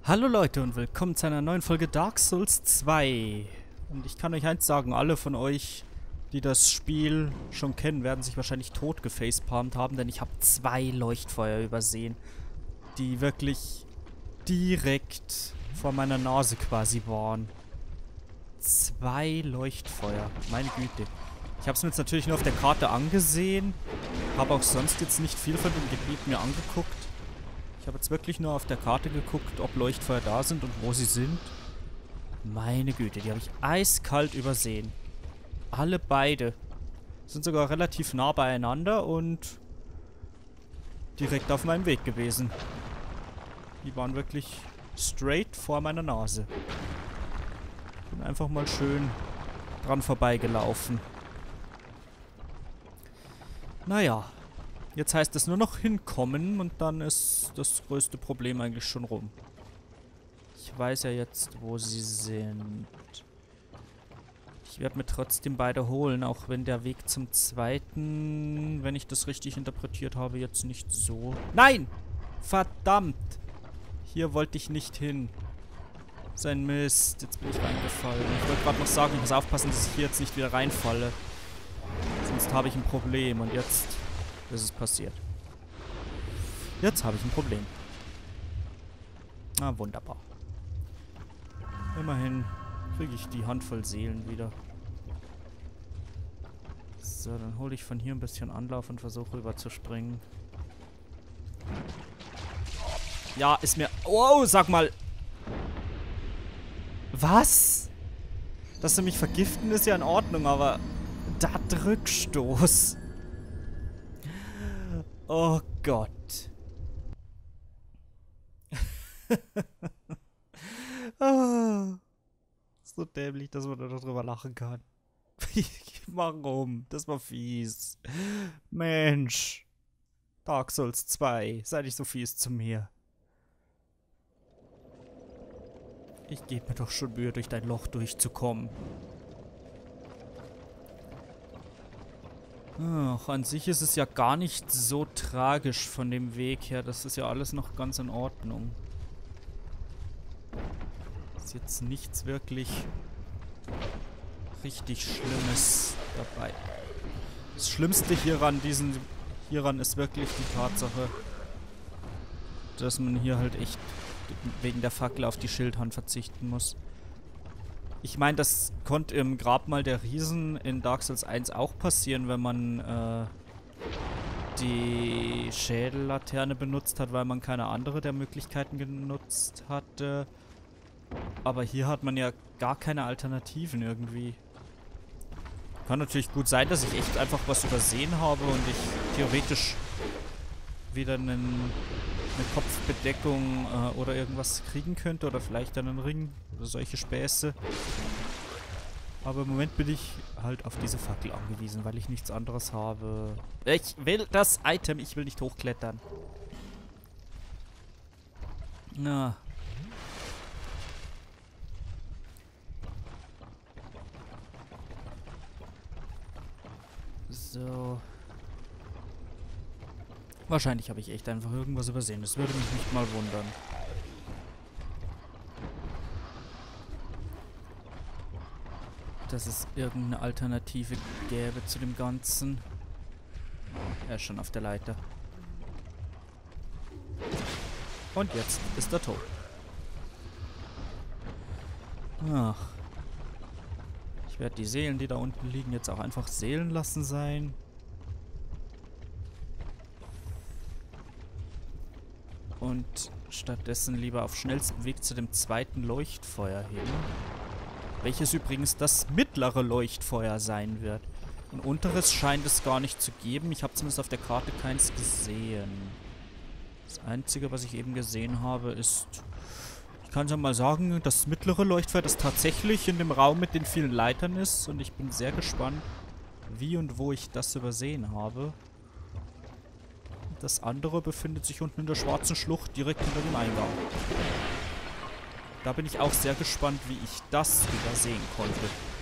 Hallo Leute und willkommen zu einer neuen Folge Dark Souls 2. Und ich kann euch eins sagen, alle von euch, die das Spiel schon kennen, werden sich wahrscheinlich tot gefacepalmt haben, denn ich habe 2 Leuchtfeuer übersehen, die wirklich direkt vor meiner Nase quasi waren. 2 Leuchtfeuer, meine Güte. Ich habe es mir jetzt natürlich nur auf der Karte angesehen, habe auch sonst jetzt nicht viel von dem Gebiet mir angeguckt. Ich habe jetzt wirklich nur auf der Karte geguckt, ob Leuchtfeuer da sind und wo sie sind. Meine Güte, die habe ich eiskalt übersehen. Alle beide. Sind sogar relativ nah beieinander und direkt auf meinem Weg gewesen. Die waren wirklich straight vor meiner Nase. Bin einfach mal schön dran vorbeigelaufen. Naja. Jetzt heißt es nur noch hinkommen und dann ist das größte Problem eigentlich schon rum. Ich weiß ja jetzt, wo sie sind. Ich werde mir trotzdem beide holen, auch wenn der Weg zum zweiten, wenn ich das richtig interpretiert habe, jetzt nicht so... Nein! Verdammt! Hier wollte ich nicht hin. Sein Mist, jetzt bin ich reingefallen. Ich wollte gerade noch sagen, ich muss aufpassen, dass ich hier jetzt nicht wieder reinfalle. Sonst habe ich ein Problem und jetzt... ist es passiert. Jetzt habe ich ein Problem. Ah, wunderbar. Immerhin kriege ich die Handvoll Seelen wieder. So, dann hole ich von hier ein bisschen Anlauf und versuche rüber zu springen. Ja, ist mir... Oh, sag mal! Was? Dass sie mich vergiften, ist ja in Ordnung, aber... Da Rückstoß. Oh Gott. Oh. So dämlich, dass man da drüber lachen kann. Warum? Das war fies. Mensch. Dark Souls 2. Sei nicht so fies zu mir. Ich gebe mir doch schon Mühe, durch dein Loch durchzukommen. Ach, an sich ist es ja gar nicht so tragisch von dem Weg her. Das ist ja alles noch ganz in Ordnung. Ist jetzt nichts wirklich richtig Schlimmes dabei. Das Schlimmste hieran ist wirklich die Tatsache, dass man hier halt echt wegen der Fackel auf die Schildhand verzichten muss. Ich meine, das konnte im Grabmal der Riesen in Dark Souls 1 auch passieren, wenn man die Schädellaterne benutzt hat, weil man keine andere der Möglichkeiten genutzt hatte. Aber hier hat man ja gar keine Alternativen irgendwie. Kann natürlich gut sein, dass ich echt einfach was übersehen habe und ich theoretisch wieder eine Kopfbedeckung oder irgendwas kriegen könnte oder vielleicht einen Ring oder solche Späße. Aber im Moment bin ich halt auf diese Fackel angewiesen, weil ich nichts anderes habe. Ich will das Item, ich will nicht hochklettern. Na. So. Wahrscheinlich habe ich echt einfach irgendwas übersehen. Das würde mich nicht mal wundern. Dass es irgendeine Alternative gäbe zu dem Ganzen. Er ist schon auf der Leiter. Und jetzt ist er tot. Ach. Ich werde die Seelen, die da unten liegen, jetzt auch einfach Seelen lassen sein. Und stattdessen lieber auf schnellstem Weg zu dem zweiten Leuchtfeuer hin. Welches übrigens das mittlere Leuchtfeuer sein wird. Ein unteres scheint es gar nicht zu geben. Ich habe zumindest auf der Karte keins gesehen. Das Einzige, was ich eben gesehen habe, ist... Ich kann es ja mal sagen, das mittlere Leuchtfeuer, das tatsächlich in dem Raum mit den vielen Leitern ist. Und ich bin sehr gespannt, wie und wo ich das übersehen habe. Das andere befindet sich unten in der schwarzen Schlucht, direkt hinter dem Eingang. Da bin ich auch sehr gespannt, wie ich das übersehen konnte.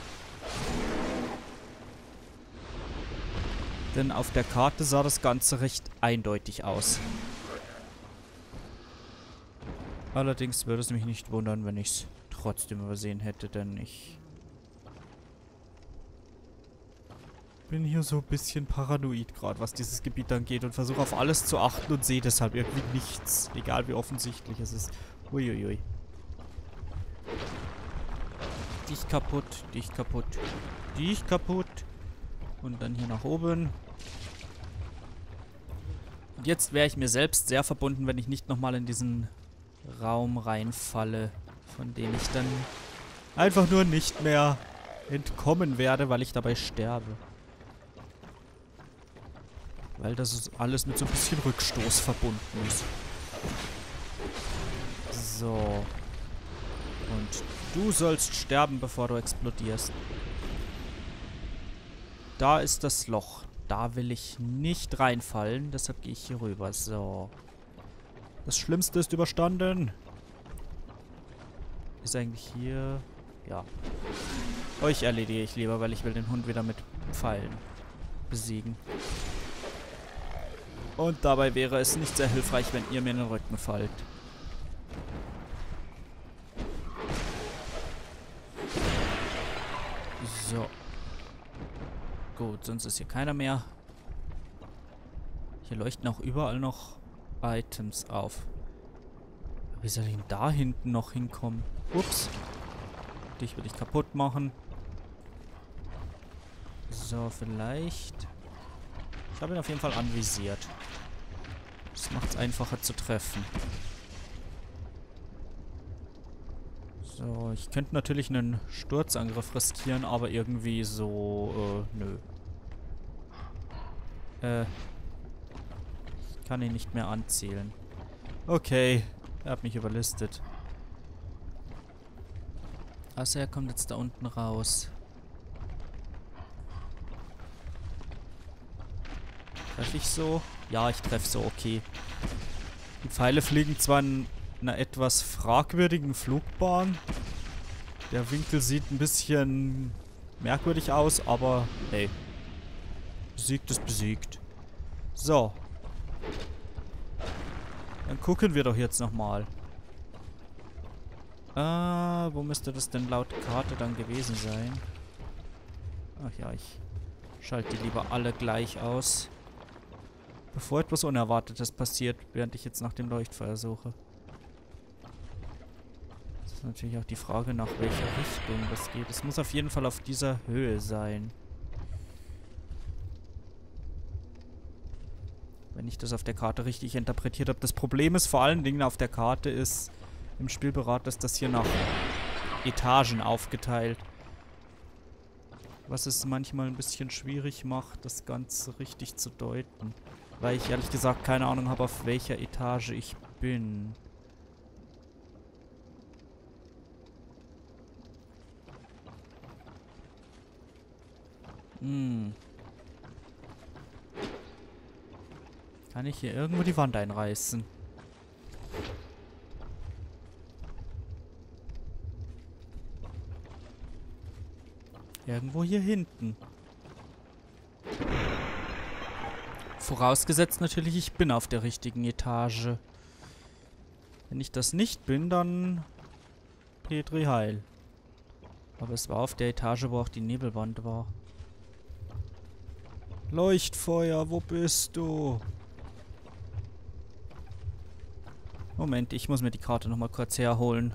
Denn auf der Karte sah das Ganze recht eindeutig aus. Allerdings würde es mich nicht wundern, wenn ich es trotzdem übersehen hätte, denn ich bin hier so ein bisschen paranoid gerade, was dieses Gebiet angeht und versuche auf alles zu achten und sehe deshalb irgendwie nichts, egal wie offensichtlich es ist. Uiuiui. Dich kaputt, dich kaputt, dich kaputt. Und dann hier nach oben. Und jetzt wäre ich mir selbst sehr verbunden, wenn ich nicht nochmal in diesen Raum reinfalle, von dem ich dann einfach nur nicht mehr entkommen werde, weil ich dabei sterbe. Weil das alles mit so ein bisschen Rückstoß verbunden ist. So. Und du sollst sterben, bevor du explodierst. Da ist das Loch. Da will ich nicht reinfallen. Deshalb gehe ich hier rüber. So. Das Schlimmste ist überstanden. Ist eigentlich hier... Ja. Euch erledige ich lieber, weil ich will den Hund wieder mit Pfeilen besiegen. Und dabei wäre es nicht sehr hilfreich, wenn ihr mir in den Rücken fallt. So. Gut, sonst ist hier keiner mehr. Hier leuchten auch überall noch Items auf. Wie soll ich denn da hinten noch hinkommen? Ups. Dich will ich kaputt machen. So, vielleicht... Ich habe ihn auf jeden Fall anvisiert. Das macht es einfacher zu treffen. So, ich könnte natürlich einen Sturzangriff riskieren, aber irgendwie so, nö. Ich kann ihn nicht mehr anzielen. Okay, er hat mich überlistet. Also er kommt jetzt da unten raus. Treffe ich so? Ja, ich treffe so, okay. Die Pfeile fliegen zwar in einer etwas fragwürdigen Flugbahn. Der Winkel sieht ein bisschen merkwürdig aus, aber hey. Besiegt ist besiegt. So. Dann gucken wir doch jetzt nochmal. Wo müsste das denn laut Karte dann gewesen sein? Ach ja, ich schalte die lieber alle gleich aus. Bevor etwas Unerwartetes passiert, während ich jetzt nach dem Leuchtfeuer suche. Das ist natürlich auch die Frage, nach welcher Richtung das geht. Es muss auf jeden Fall auf dieser Höhe sein. Wenn ich das auf der Karte richtig interpretiert habe. Das Problem ist vor allen Dingen auf der Karte ist, im Spielberater ist das hier nach Etagen aufgeteilt. Was es manchmal ein bisschen schwierig macht, das Ganze richtig zu deuten. Weil ich ehrlich gesagt keine Ahnung habe, auf welcher Etage ich bin. Kann ich hier irgendwo die Wand einreißen? Irgendwo hier hinten. Vorausgesetzt natürlich, ich bin auf der richtigen Etage. Wenn ich das nicht bin, dann Petri heil. Aber es war auf der Etage, wo auch die Nebelwand war. Leuchtfeuer, wo bist du? Moment, ich muss mir die Karte nochmal kurz herholen.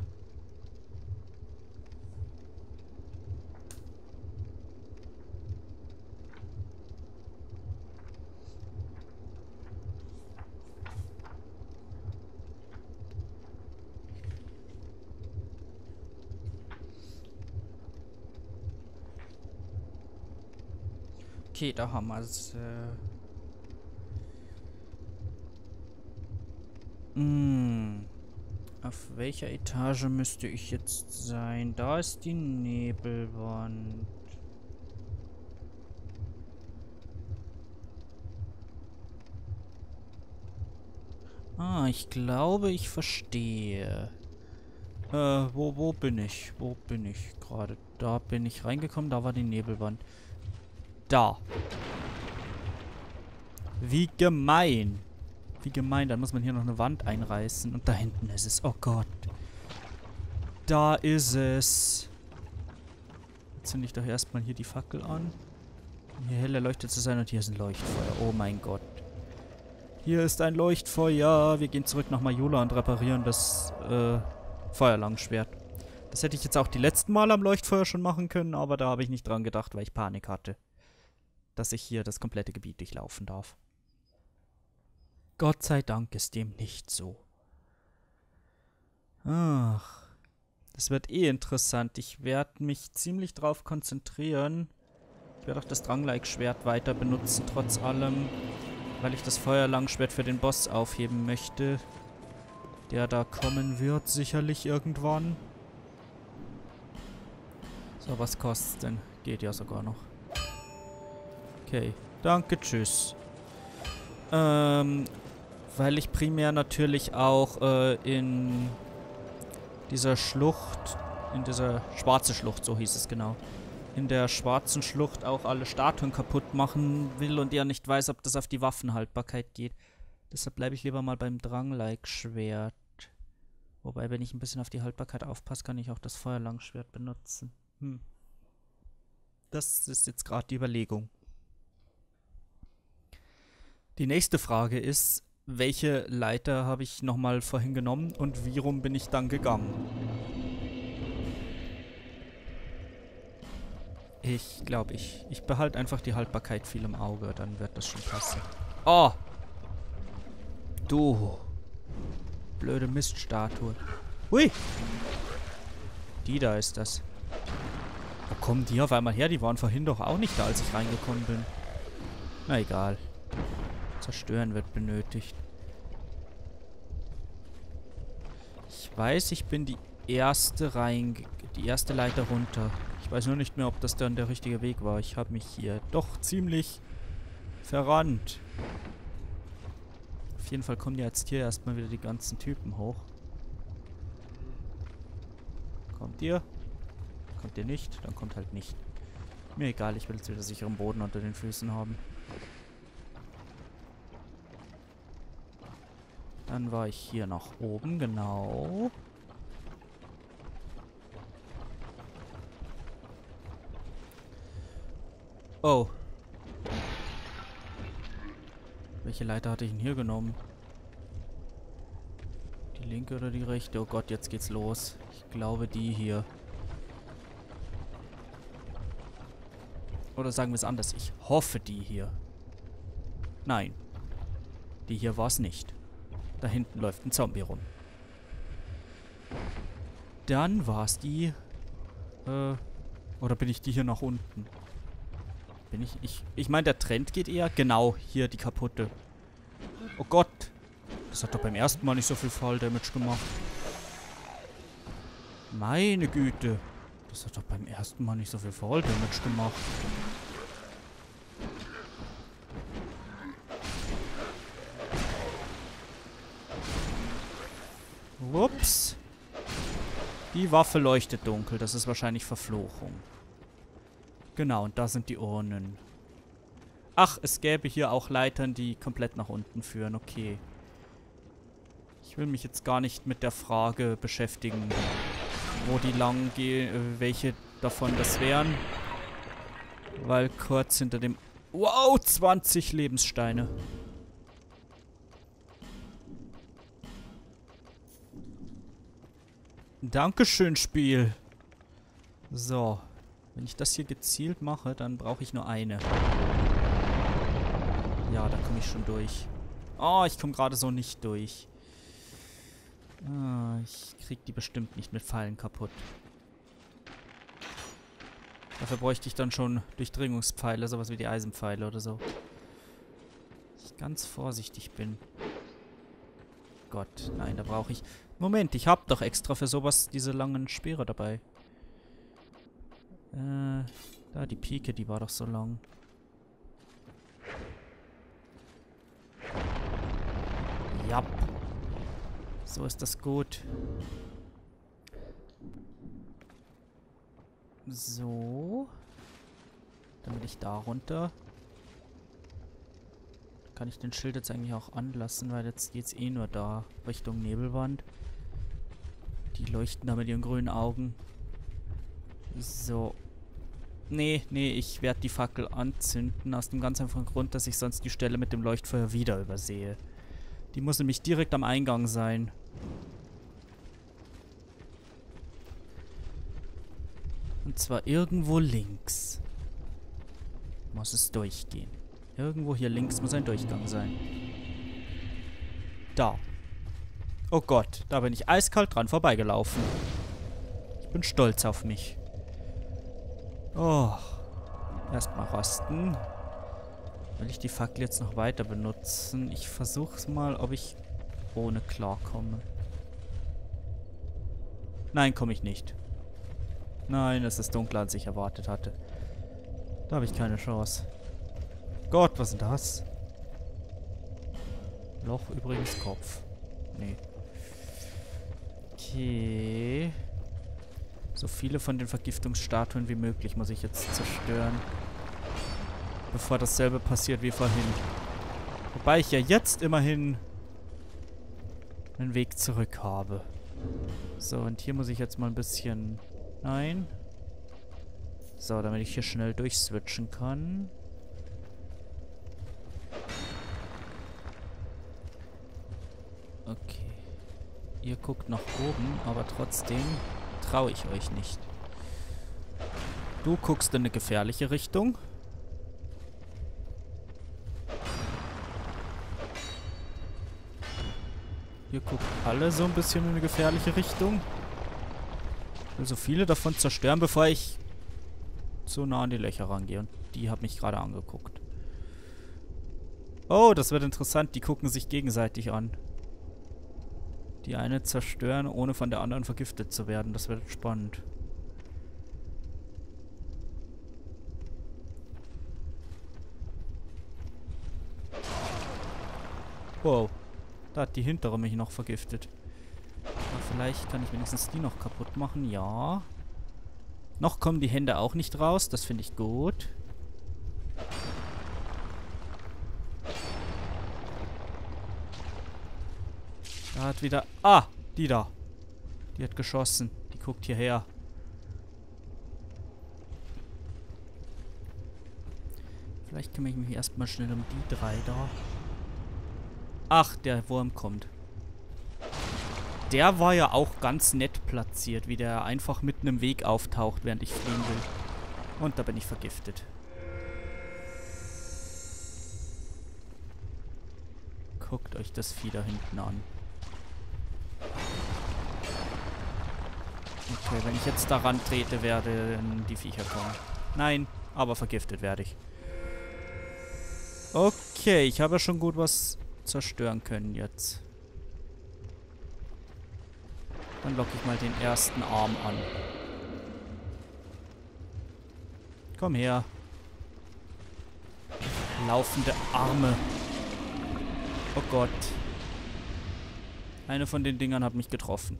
Okay, da haben wir es. Auf welcher Etage müsste ich jetzt sein? Da ist die Nebelwand. Ah, ich glaube, ich verstehe. Wo bin ich? Wo bin ich gerade? Da bin ich reingekommen, da war die Nebelwand. Da. Wie gemein. Wie gemein, dann muss man hier noch eine Wand einreißen. Und da hinten ist es. Oh Gott. Da ist es. Jetzt zünde ich doch erstmal hier die Fackel an. Um hier hell erleuchtet zu sein. Und hier ist ein Leuchtfeuer. Oh mein Gott. Hier ist ein Leuchtfeuer. Wir gehen zurück nach Majula und reparieren das Feuerlangschwert. Das hätte ich jetzt auch die letzten Male am Leuchtfeuer schon machen können, aber da habe ich nicht dran gedacht, weil ich Panik hatte, dass ich hier das komplette Gebiet durchlaufen darf. Gott sei Dank ist dem nicht so. Ach, das wird eh interessant. Ich werde mich ziemlich drauf konzentrieren. Ich werde auch das Dranglike-Schwert weiter benutzen, trotz allem, weil ich das Feuerlangschwert für den Boss aufheben möchte, der da kommen wird, sicherlich irgendwann. So, was kostet's denn? Geht ja sogar noch. Okay, danke, tschüss. Weil ich primär natürlich auch in dieser Schlucht, in dieser schwarzen Schlucht, so hieß es genau, in der schwarzen Schlucht auch alle Statuen kaputt machen will und ja nicht weiß, ob das auf die Waffenhaltbarkeit geht. Deshalb bleibe ich lieber mal beim Dranglike-Schwert. Wobei, wenn ich ein bisschen auf die Haltbarkeit aufpasse, kann ich auch das Feuerlangschwert benutzen. Das ist jetzt gerade die Überlegung. Die nächste Frage ist, welche Leiter habe ich nochmal vorhin genommen und wie rum bin ich dann gegangen? Ich glaube, ich behalte einfach die Haltbarkeit viel im Auge, dann wird das schon passen. Oh! Du! Blöde Miststatue. Hui! Die da ist das. Wo kommen die auf einmal her? Die waren vorhin doch auch nicht da, als ich reingekommen bin. Na egal. Zerstören wird benötigt. Ich weiß, ich bin die erste Leiter runter. Ich weiß nur nicht mehr, ob das dann der richtige Weg war. Ich habe mich hier doch ziemlich verrannt. Auf jeden Fall kommen jetzt hier erstmal wieder die ganzen Typen hoch. Kommt ihr? Kommt ihr nicht? Dann kommt halt nicht. Mir egal, ich will jetzt wieder sicheren Boden unter den Füßen haben. Dann war ich hier nach oben, genau. Oh. Welche Leiter hatte ich denn hier genommen? Die linke oder die rechte? Oh Gott, jetzt geht's los. Ich glaube die hier. Oder sagen wir es anders. Ich hoffe die hier. Nein. Die hier war es nicht. Da hinten läuft ein Zombie rum. Dann war es die... oder bin ich die hier nach unten? Bin ich... Ich meine, der Trend geht eher... Genau, hier die kaputte. Oh Gott. Das hat doch beim ersten Mal nicht so viel Fall-Damage gemacht. Meine Güte. Das hat doch beim ersten Mal nicht so viel Fall-Damage gemacht. Ups. Die Waffe leuchtet dunkel. Das ist wahrscheinlich Verfluchung. Genau, und da sind die Urnen. Ach, es gäbe hier auch Leitern, die komplett nach unten führen. Okay. Ich will mich jetzt gar nicht mit der Frage beschäftigen, wo die lang gehen, welche davon das wären. Weil kurz hinter dem... Wow, 20 Lebenssteine. Dankeschön, Spiel. So. Wenn ich das hier gezielt mache, dann brauche ich nur eine. Ja, da komme ich schon durch. Oh, ich komme gerade so nicht durch. Ah, ich krieg die bestimmt nicht mit Pfeilen kaputt. Dafür bräuchte ich dann schon Durchdringungspfeile, sowas wie die Eisenpfeile oder so. Dass ich ganz vorsichtig bin. Gott, nein, da brauche ich... Moment, ich habe doch extra für sowas diese langen Speere dabei. Da, die Pike, die war doch so lang. Ja. So ist das gut. So. Dann will ich da runter. kann ich den Schild jetzt eigentlich auch anlassen, weil jetzt geht's eh nur da Richtung Nebelwand. Die leuchten da mit ihren grünen Augen. So. Nee, ich werde die Fackel anzünden, aus dem ganz einfachen Grund, dass ich sonst die Stelle mit dem Leuchtfeuer wieder übersehe. Die muss nämlich direkt am Eingang sein. Und zwar irgendwo links. Muss es durchgehen. Irgendwo hier links muss ein Durchgang sein. Da. Oh Gott, da bin ich eiskalt dran vorbeigelaufen. Ich bin stolz auf mich. Oh. Erstmal rasten. Will ich die Fackel jetzt noch weiter benutzen? Ich versuch's mal, ob ich ohne klarkomme. Nein, komme ich nicht. Nein, es ist dunkler, als ich erwartet hatte. Da habe ich keine Chance. Gott, was ist denn das? Loch übrigens Kopf. Nee. Okay. So viele von den Vergiftungsstatuen wie möglich muss ich jetzt zerstören. Bevor dasselbe passiert wie vorhin. Wobei ich ja jetzt immerhin einen Weg zurück habe. So, und hier muss ich jetzt mal ein bisschen... Nein. So, damit ich hier schnell durchswitchen kann. Okay. Ihr guckt nach oben, aber trotzdem traue ich euch nicht. Du guckst in eine gefährliche Richtung. Ihr guckt alle so ein bisschen in eine gefährliche Richtung. Ich will so viele davon zerstören, bevor ich so nah an die Löcher rangehe. Und die hat mich gerade angeguckt. Oh, das wird interessant. Die gucken sich gegenseitig an. Die eine zerstören, ohne von der anderen vergiftet zu werden. Das wird spannend. Wow. Da hat die hintere mich noch vergiftet. Aber vielleicht kann ich wenigstens die noch kaputt machen. Ja. Noch kommen die Hände auch nicht raus. Das finde ich gut. Da hat wieder... Ah! Die da. Die hat geschossen. Die guckt hierher. Vielleicht kümmere ich mich erstmal schnell um die drei da. Ach, der Wurm kommt. Der war ja auch ganz nett platziert, wie der einfach mitten im Weg auftaucht, während ich fliehen will. Und da bin ich vergiftet. Guckt euch das Vieh da hinten an. Okay, wenn ich jetzt daran trete, werden die Viecher kommen. Nein, aber vergiftet werde ich. Okay, ich habe schon gut was zerstören können jetzt. Dann locke ich mal den ersten Arm an. Komm her. Laufende Arme. Oh Gott. Eine von den Dingern hat mich getroffen.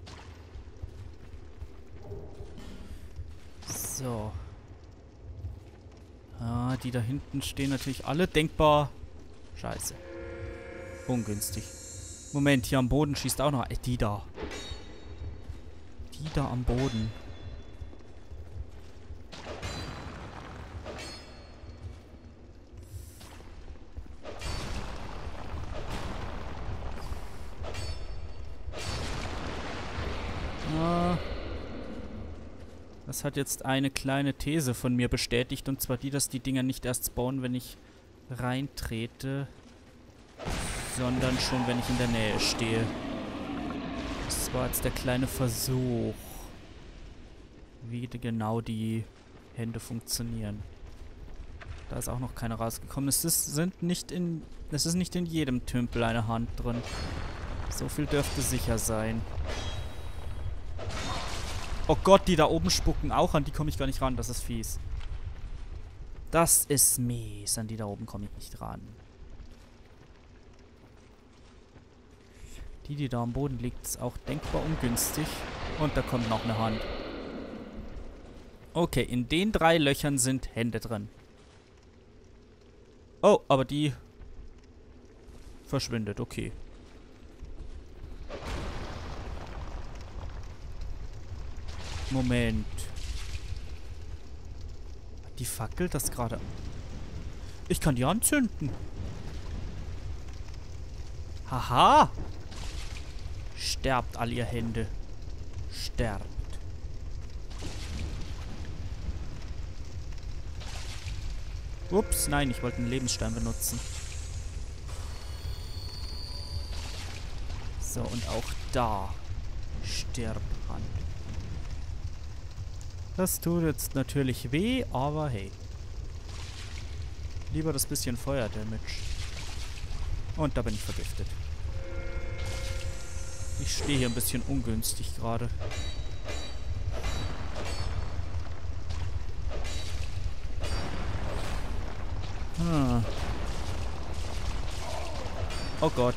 So. Ah, die da hinten stehen natürlich alle denkbar. Scheiße. Ungünstig. Moment, hier am Boden schießt auch noch... Die da. Die da am Boden. Ah. Das hat jetzt eine kleine These von mir bestätigt. Und zwar die, dass die Dinger nicht erst spawnen, wenn ich reintrete, sondern schon, wenn ich in der Nähe stehe. Das war jetzt der kleine Versuch, wie genau die Hände funktionieren. Da ist auch noch keine rausgekommen. Es ist nicht in jedem Tümpel eine Hand drin. So viel dürfte sicher sein. Oh Gott, die da oben spucken auch an. Die komme ich gar nicht ran. Das ist fies. Das ist mies. An die da oben komme ich nicht ran. Die da am Boden liegt, ist auch denkbar ungünstig. Und da kommt noch eine Hand. Okay, in den 3 Löchern sind Hände drin. Oh, aber die verschwindet. Okay. Moment. Die fackelt das gerade. Ich kann die anzünden. Haha. Sterbt all ihr Hände. Sterbt. Ups, nein, ich wollte einen Lebensstein benutzen. So, und auch da. Stirb an. Das tut jetzt natürlich weh, aber hey. Lieber das bisschen Feuerdamage. Und da bin ich vergiftet. Ich stehe hier ein bisschen ungünstig gerade. Hm. Oh Gott.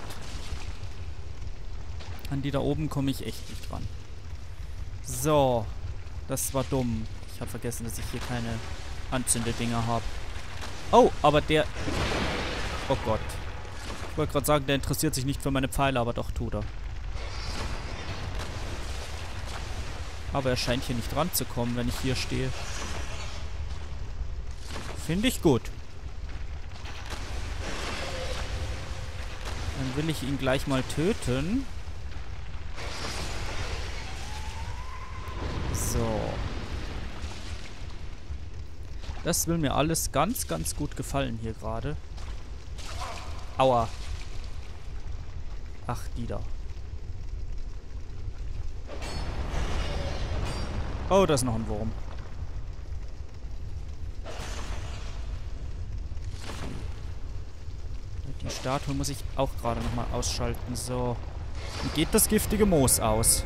An die da oben komme ich echt nicht dran. So. Das war dumm. Ich habe vergessen, dass ich hier keine Anzündedinger habe. Oh, aber der... Oh Gott. Ich wollte gerade sagen, der interessiert sich nicht für meine Pfeile, aber doch tut er. Aber er scheint hier nicht ranzukommen, wenn ich hier stehe. Finde ich gut. Dann will ich ihn gleich mal töten. So. Das will mir alles ganz, ganz gut gefallen hier gerade. Aua. Ach, die da. Oh, da ist noch ein Wurm. Die Statue muss ich auch gerade nochmal ausschalten. So. Wie geht das giftige Moos aus?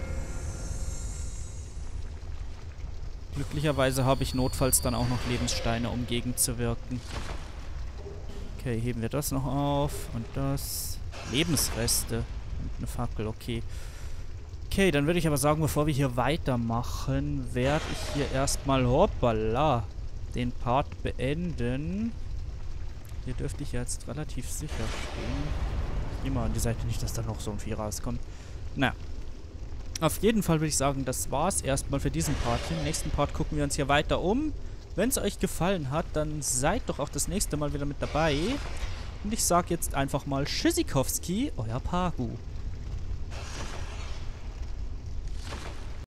Glücklicherweise habe ich notfalls dann auch noch Lebenssteine, um gegenzuwirken. Okay, heben wir das noch auf. Und das. Lebensreste. Und eine Fackel, okay. Okay, dann würde ich aber sagen, bevor wir hier weitermachen, werde ich hier erstmal, hoppala, den Part beenden. Hier dürfte ich jetzt relativ sicher stehen. Ich gehe mal an die Seite, nicht, dass da noch so ein Vieh rauskommt. Na. Auf jeden Fall würde ich sagen, das war's erstmal für diesen Part. Im nächsten Part gucken wir uns hier weiter um. Wenn es euch gefallen hat, dann seid doch auch das nächste Mal wieder mit dabei. Und ich sage jetzt einfach mal Tschüssikowski, euer Pagu.